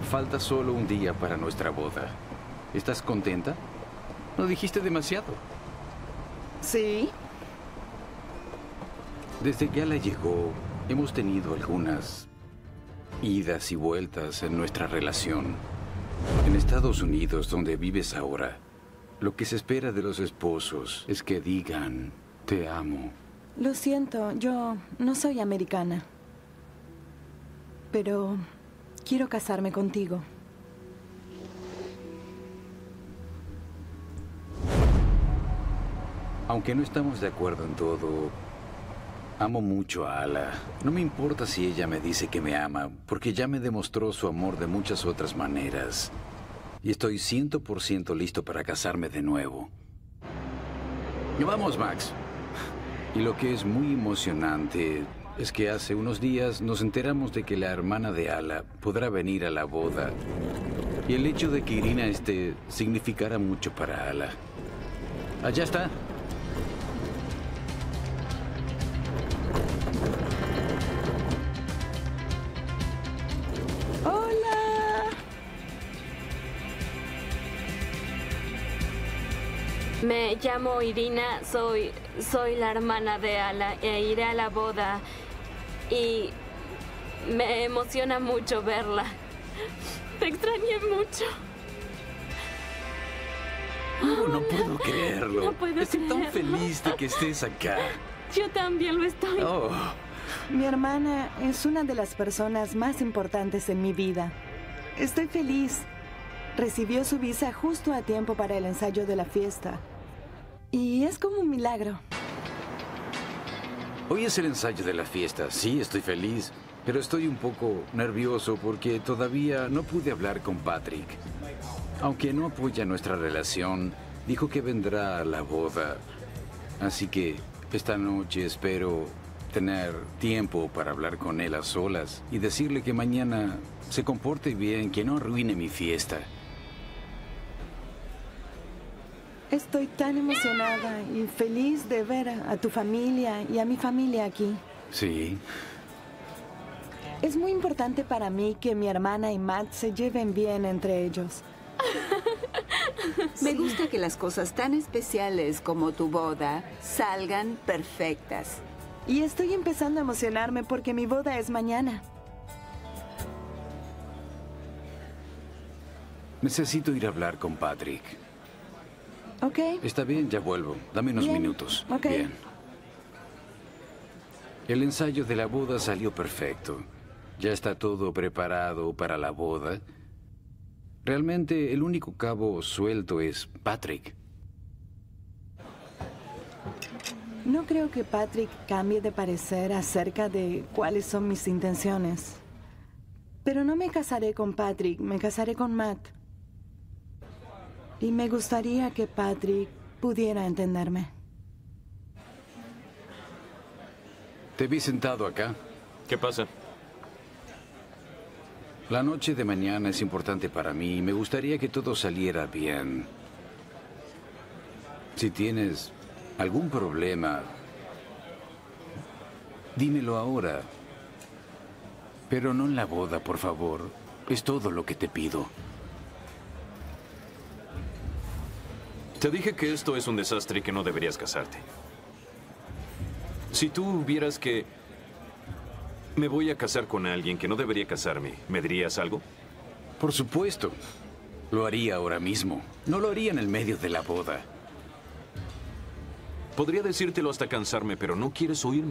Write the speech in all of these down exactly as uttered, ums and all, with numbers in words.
falta solo un día para nuestra boda. ¿Estás contenta? No dijiste demasiado. Sí. Desde que Ala llegó, hemos tenido algunas idas y vueltas en nuestra relación. En Estados Unidos, donde vives ahora, lo que se espera de los esposos es que digan, te amo. Lo siento, yo no soy americana. Pero quiero casarme contigo. Aunque no estamos de acuerdo en todo, amo mucho a Ala. No me importa si ella me dice que me ama, porque ya me demostró su amor de muchas otras maneras. Y estoy cien por ciento listo para casarme de nuevo. Vamos, Max. Y lo que es muy emocionante es que hace unos días nos enteramos de que la hermana de Ala podrá venir a la boda. Y el hecho de que Irina esté significará mucho para Ala. Allá está. Me llamo Irina, soy, soy la hermana de Ala e iré a la boda y me emociona mucho verla. Te extrañé mucho. Oh, no puedo creerlo. No puedo Estoy creerlo. tan feliz de que estés acá. Yo también lo estoy. Oh, Mi hermana es una de las personas más importantes en mi vida. Estoy feliz. Recibió su visa justo a tiempo para el ensayo de la fiesta. Y es como un milagro. hoy es el ensayo de la fiesta. Sí, estoy feliz, pero estoy un poco nervioso porque todavía no pude hablar con Patrick. Aunque no apoya nuestra relación, dijo que vendrá a la boda. Así que esta noche espero tener tiempo para hablar con él a solas y decirle que mañana se comporte bien, que no arruine mi fiesta. Estoy tan emocionada y feliz de ver a tu familia y a mi familia aquí. Sí. Es muy importante para mí que mi hermana y Matt se lleven bien entre ellos. Me gusta que las cosas tan especiales como tu boda salgan perfectas. Y estoy empezando a emocionarme porque mi boda es mañana. Necesito ir a hablar con Patrick. ¿Ok? Está bien, ya vuelvo. Dame unos Bien. minutos. Ok. Bien. El ensayo de la boda salió perfecto. Ya está todo preparado para la boda. Realmente el único cabo suelto es Patrick. No creo que Patrick cambie de parecer acerca de cuáles son mis intenciones. Pero no me casaré con Patrick, me casaré con Matt. Y me gustaría que Patrick pudiera entenderme. Te vi sentado acá. ¿Qué pasa? La noche de mañana es importante para mí y me gustaría que todo saliera bien. Si tienes algún problema, dímelo ahora. Pero no en la boda, por favor. Es todo lo que te pido. Te dije que esto es un desastre y que no deberías casarte. Si tú vieras que me voy a casar con alguien que no debería casarme, ¿me dirías algo? Por supuesto. Lo haría ahora mismo. No lo haría en el medio de la boda. Podría decírtelo hasta cansarme, pero no quieres oírme.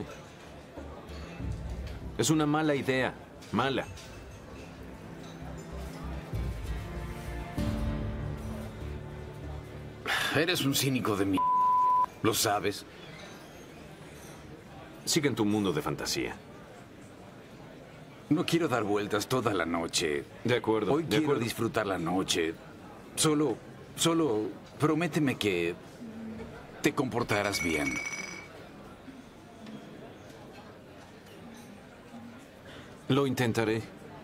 Es una mala idea. Mala. Eres un cínico de mi... ¿Lo sabes? Sigue en tu mundo de fantasía. No quiero dar vueltas toda la noche. De acuerdo. Hoy de quiero acuerdo. disfrutar la noche. Solo, solo prométeme que te comportarás bien. Lo intentaré.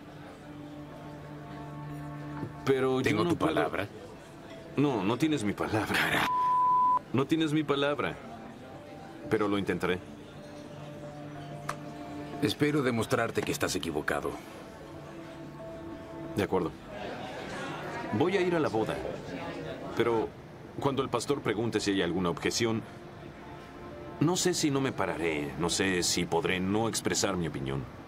Pero yo ¿Tengo no tu puedo- palabra? No, no tienes mi palabra. No tienes mi palabra. Pero lo intentaré. Espero demostrarte que estás equivocado. De acuerdo. Voy a ir a la boda. Pero cuando el pastor pregunte si hay alguna objeción, no sé si no me pararé. No sé si podré no expresar mi opinión.